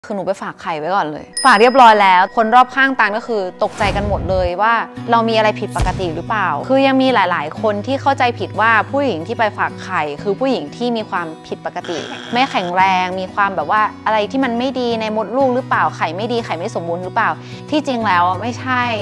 คือหนูไปฝากไข่ไว้ก่อนเลยฝากเรียบร้อยแล้วคนรอบข้างตันก็คือตกใจกันหมดเลยว่าเรามีอะไรผิดปกติหรือเปล่าคือยังมีหลายๆคนที่เข้าใจผิดว่าผู้หญิงที่ไปฝากไข่คือผู้หญิงที่มีความผิดปกติไม่แข็งแรงมีความแบบว่าอะไรที่มันไม่ดีในมดลูกหรือเปล่าไข่ไม่ดีไข่ไม่สมบูรณ์หรือเปล่าที่จริงแล้วไม่ใช่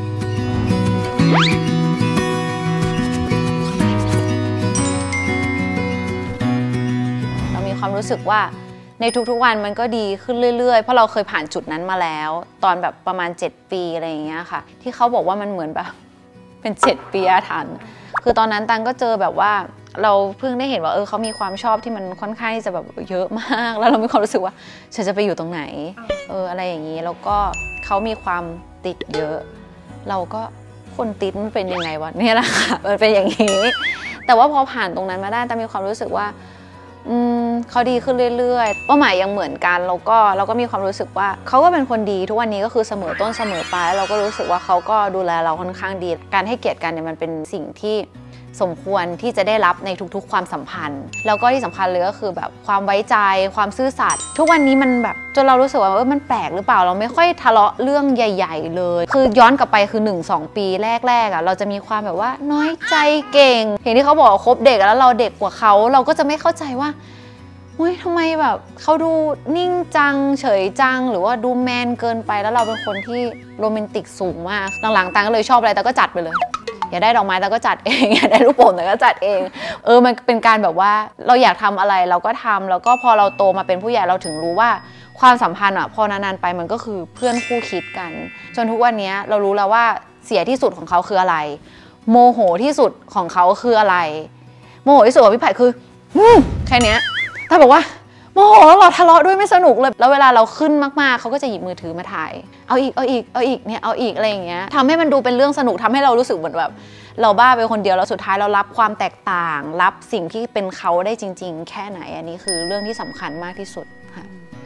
เรามีความรู้สึกว่าในทุกๆวันมันก็ดีขึ้นเรื่อยๆเพราะเราเคยผ่านจุดนั้นมาแล้วตอนแบบประมาณ7 ปีอะไรอย่างเงี้ยค่ะที่เขาบอกว่ามันเหมือนแบบเป็น7 ปีอาถรรพ์คือตอนนั้นตังก็เจอแบบว่าเราเพิ่งได้เห็นว่าเขามีความชอบที่มันค่อนข้างที่จะแบบเยอะมากแล้วเรามีความรู้สึกว่าฉันจะไปอยู่ตรงไหนอะไรอย่างนี้แล้วก็เขามีความติดเยอะเราก็คนติดมันเป็นยังไงวะเนี่ยแหละค่ะมันเป็นอย่างนี้แต่ว่าพอผ่านตรงนั้นมาได้ตังมีความรู้สึกว่าเขาดีขึ้นเรื่อยๆเป้าหมายยังเหมือนกันเราก็มีความรู้สึกว่าเขาก็เป็นคนดีทุกวันนี้ก็คือเสมอต้นเสมอปลายเราก็รู้สึกว่าเขาก็ดูแลเราค่อนข้างดีการให้เกียรติกันเนี่ยมันเป็นสิ่งที่สมควรที่จะได้รับในทุกๆความสัมพันธ์แล้วก็ที่สำคัญเลยก็คือแบบความไว้ใจความซื่อสัตย์ทุกวันนี้มันแบบจนเรารู้สึกว่ามันแปลกหรือเปล่าเราไม่ค่อยทะเลาะเรื่องใหญ่ๆเลยคือย้อนกลับไปคือ 1-2 ปีแรกๆเราจะมีความแบบว่าน้อยใจเก่งเห็นที่เขาบอกคบเด็กแล้วเราเด็กกว่าเขาเราก็จะไม่เข้าใจว่าทำไมแบบเขาดูนิ่งจังเฉยจังหรือว่าดูแมนเกินไปแล้วเราเป็นคนที่โรแมนติกสูงมากหลังๆตังก็เลยชอบอะไรแต่ก็จัดไปเลยอยากได้ดอกไม้แต่ก็จัดเองอยากได้ลูกโป่งแต่ก็จัดเองมันเป็นการแบบว่าเราอยากทำอะไรเราก็ทำแล้วก็พอเราโตมาเป็นผู้ใหญ่เราถึงรู้ว่าความสัมพันธ์พอนานๆไปมันก็คือเพื่อนคู่คิดกันจนทุกวันนี้เรารู้แล้วว่าเสียที่สุดของเขาคืออะไรโมโหที่สุดของเขาคืออะไรโมโหที่สุดของพี่ไผ่คือแค่นี้ถ้าบอกว่าโมโหเราทะเลาะด้วยไม่สนุกเลยแล้วเวลาเราขึ้นมากๆเขาก็จะหยิบมือถือมาถ่ายเอาอีกเนี่ยเอาอีกอะไรอย่างเงี้ยทำให้มันดูเป็นเรื่องสนุกทำให้เรารู้สึกเหมือนแบบเราบ้าไปคนเดียวแล้วสุดท้ายเรารับความแตกต่างรับสิ่งที่เป็นเขาได้จริงๆแค่ไหนอันนี้คือเรื่องที่สำคัญมากที่สุดค่ะ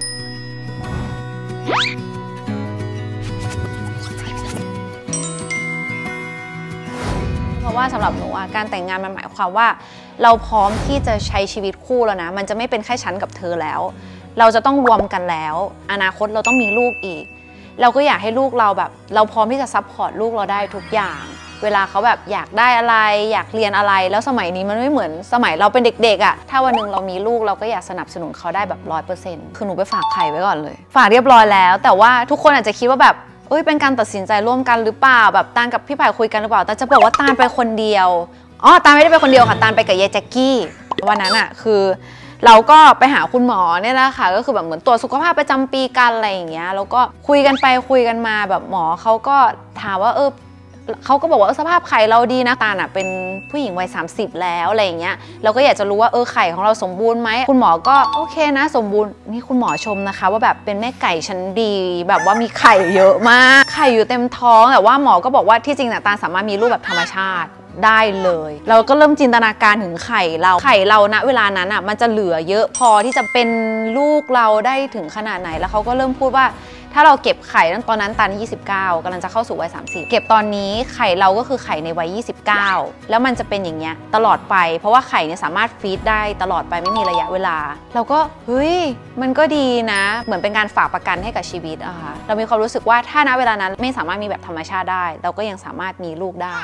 เพราะว่าสำหรับหนูการแต่งงานมันหมายความว่าเราพร้อมที่จะใช้ชีวิตคู่แล้วนะมันจะไม่เป็นแค่ฉันกับเธอแล้วเราจะต้องรวมกันแล้วอนาคตเราต้องมีลูกอีกเราก็อยากให้ลูกเราแบบเราพร้อมที่จะซัพพอร์ตลูกเราได้ทุกอย่างเวลาเขาแบบอยากได้อะไรอยากเรียนอะไรแล้วสมัยนี้มันไม่เหมือนสมัยเราเป็นเด็กๆถ้าวันหนึ่งเรามีลูกเราก็อยากสนับสนุนเขาได้แบบ100%คือหนูไปฝากไข่ไว้ก่อนเลยฝากเรียบร้อยแล้วแต่ว่าทุกคนอาจจะคิดว่าแบบเป็นการตัดสินใจร่วมกันหรือเปล่าแบบตาลกับพี่ไผ่คุยกันหรือเปล่าแต่จะบอกว่าตาลไปคนเดียวตาลไม่ได้ไปคนเดียวค่ะตาลไปกับยายแจ็คกี้วันนั้นคือเราก็ไปหาคุณหมอเนี่ยแหละค่ะก็คือแบบเหมือนตรวจสุขภาพประจำปีกันอะไรอย่างเงี้ยแล้วก็คุยกันไปคุยกันมาแบบหมอเขาก็ถามว่าเขาก็บอกว่าสภาพไข่เราดีนะตาลเป็นผู้หญิงวัย30แล้วอะไรอย่างเงี้ยเราก็อยากจะรู้ว่าไข่ของเราสมบูรณ์ไหมคุณหมอก็โอเคนะสมบูรณ์นี่คุณหมอชมนะคะว่าแบบเป็นแม่ไก่ชั้นดีแบบว่ามีไข่เยอะมากไข่อยู่เต็มท้องแต่ว่าหมอก็บอกว่าที่จริงตาลสามารถมีลูกแบบธรรมชาติได้เลยเราก็เริ่มจินตนาการถึงไข่เราณเวลานั้นมันจะเหลือเยอะพอที่จะเป็นลูกเราได้ถึงขนาดไหนแล้วเขาก็เริ่มพูดว่าถ้าเราเก็บไข่ตอนนั้นตัน29กำลังจะเข้าสู่วัย30เก็บตอนนี้ไข่เราก็คือไข่ในวัย29แล้วมันจะเป็นอย่างเงี้ยตลอดไปเพราะว่าไข่เนี่ยสามารถฟีดได้ตลอดไปไม่มีระยะเวลาเราก็เฮ้ยมันก็ดีนะเหมือนเป็นการฝากประกันให้กับชีวิตค่ะเรามีความรู้สึกว่าถ้าณเวลานั้นไม่สามารถมีแบบธรรมชาติได้เราก็ยังสามารถมีลูกได้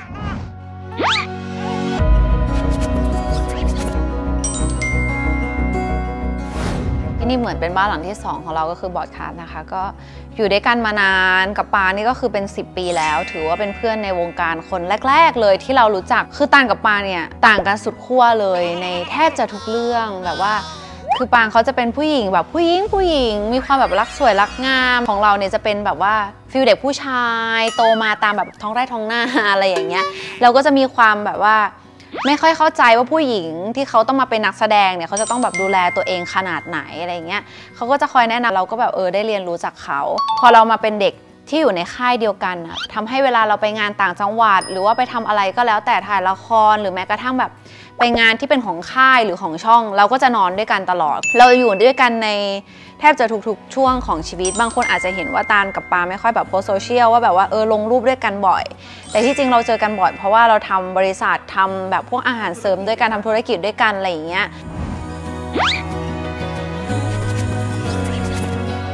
ที่นี่เหมือนเป็นบ้านหลังที่2ของเราก็คือบอร์ดคาสนะคะก็อยู่ด้วยกันมานานกับปานี่ก็คือเป็น10 ปีแล้วถือว่าเป็นเพื่อนในวงการคนแรกๆเลยที่เรารู้จักคือต่างกับปาเนี่ยต่างกันสุดขั้วเลยในแทบจะทุกเรื่องแบบว่าคือปางเขาจะเป็นผู้หญิงแบบผู้หญิงมีความแบบรักสวยรักงามของเราเนี่ยจะเป็นแบบว่าฟิลเด็กผู้ชายโตมาตามแบบท้องไร่ท้องนาอะไรอย่างเงี้ยเราก็จะมีความแบบว่าไม่ค่อยเข้าใจว่าผู้หญิงที่เขาต้องมาเป็นนักแสดงเนี่ยเขาจะต้องแบบดูแลตัวเองขนาดไหนอะไรเงี้ยเขาก็จะคอยแนะนำเราก็แบบได้เรียนรู้จากเขาพอเรามาเป็นเด็กที่อยู่ในค่ายเดียวกันทำให้เวลาเราไปงานต่างจังหวัดหรือว่าไปทำอะไรก็แล้วแต่ถ่ายละครหรือแม้กระทั่งแบบไปงานที่เป็นของค่ายหรือของช่องเราก็จะนอนด้วยกันตลอดเราอยู่ด้วยกันในแทบจะทุกๆช่วงของชีวิตบางคนอาจจะเห็นว่าตาลกับปาไม่ค่อยแบบโพสโซเชียลว่าแบบว่าลงรูปด้วยกันบ่อยแต่ที่จริงเราเจอกันบ่อยเพราะว่าเราทำบริษัททำแบบพวกอาหารเสริมด้วยกันทำธุรกิจด้วยกันอะไรอย่างเงี้ย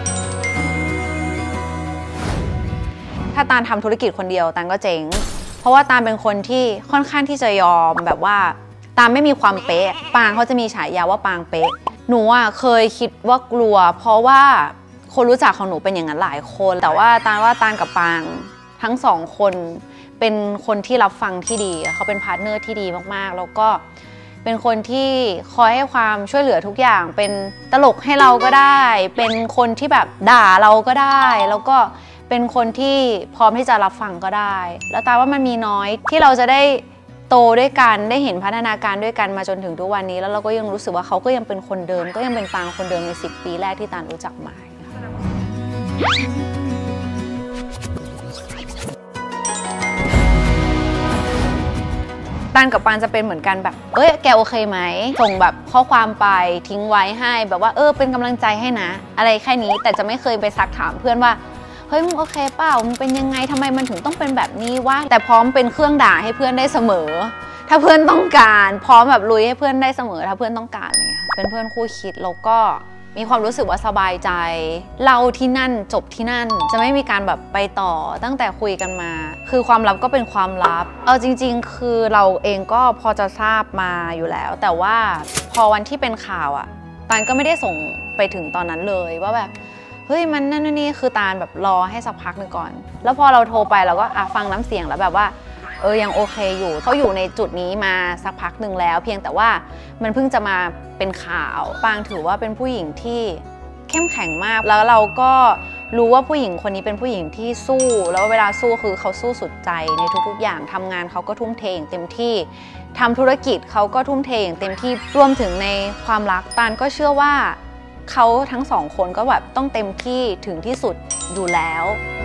ถ้าตาลทำธุรกิจคนเดียวตาลก็เจ๊งเพราะว่าตาลเป็นคนที่ค่อนข้างที่จะยอมแบบว่าตาลไม่มีความเป๊ะปางเขาจะมีฉายาว่าปางเป๊ะหนูเคยคิดว่ากลัวเพราะว่าคนรู้จักของหนูเป็นอย่างนั้นหลายคนแต่ว่าตาลกับปางทั้งสองคนเป็นคนที่รับฟังที่ดีเขาเป็นพาร์ทเนอร์ที่ดีมากๆแล้วก็เป็นคนที่คอยให้ความช่วยเหลือทุกอย่างเป็นตลกให้เราก็ได้เป็นคนที่แบบด่าเราก็ได้แล้วก็เป็นคนที่พร้อมที่จะรับฟังก็ได้แล้วตาว่ามันมีน้อยที่เราจะได้โตด้วยกันได้เห็นพัฒนาการด้วยกันมาจนถึงทุกวันนี้แล้วเราก็ยังรู้สึกว่าเขาก็ยังเป็นคนเดิมก็ยังเป็นปางคนเดิมใน10 ปีแรกที่ตาลรู้จักมาตาลกับปานจะเป็นเหมือนกันแบบแกโอเคไหมส่งแบบข้อความไปทิ้งไว้ให้แบบว่าเป็นกำลังใจให้นะอะไรแค่นี้แต่จะไม่เคยไปซักถามเพื่อนว่าเฮ้ยมึงโอเคเปล่ามึงเป็นยังไงทำไมมันถึงต้องเป็นแบบนี้วะแต่พร้อมเป็นเครื่องด่าให้เพื่อนได้เสมอถ้าเพื่อนต้องการพร้อมแบบลุยให้เพื่อนได้เสมอถ้าเพื่อนต้องการอะไรเงี้ยเป็นเพื่อนคู่คิดแล้วก็มีความรู้สึกว่าสบายใจเราที่นั่นจบที่นั่นจะไม่มีการแบบไปต่อตั้งแต่คุยกันมาคือความลับก็เป็นความลับเอาจริงๆคือเราเองก็พอจะทราบมาอยู่แล้วแต่ว่าพอวันที่เป็นข่าวตาลก็ไม่ได้ส่งไปถึงตอนนั้นเลยว่าแบบเฮ้ยมันนั่นนี่คือตาลแบบรอให้สักพักหนึ่งก่อนแล้วพอเราโทรไปเราก็ฟังน้ำเสียงแล้วแบบว่ายังโอเคอยู่เขาอยู่ในจุดนี้มาสักพักหนึ่งแล้วเพียงแต่ว่ามันเพิ่งจะมาเป็นข่าวปางถือว่าเป็นผู้หญิงที่เข้มแข็งมากแล้วเราก็รู้ว่าผู้หญิงคนนี้เป็นผู้หญิงที่สู้แล้วเวลาสู้คือเขาสู้สุดใจในทุกๆอย่างทำงานเขาก็ทุ่มเทอย่างเต็มที่ทำธุรกิจเขาก็ทุ่มเทอย่างเต็มที่รวมถึงในความรักปานก็เชื่อว่าเขาทั้งสองคนก็แบบต้องเต็มที่ถึงที่สุดอยู่แล้ว